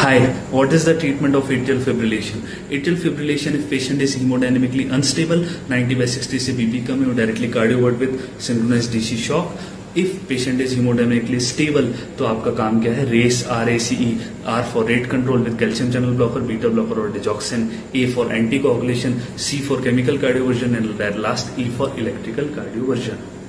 Hi, what is the treatment of atrial fibrillation? Atrial fibrillation, if patient is hemodynamically unstable, 90/60 से BP कम है, वो directly cardiovert with synchronized DC shock. If patient is hemodynamically stable तो आपका काम क्या है? Race, RACE, R for rate control with calcium channel blocker, beta blocker और digoxin, A for anticoagulation, C for chemical cardioversion and last E for electrical cardioversion.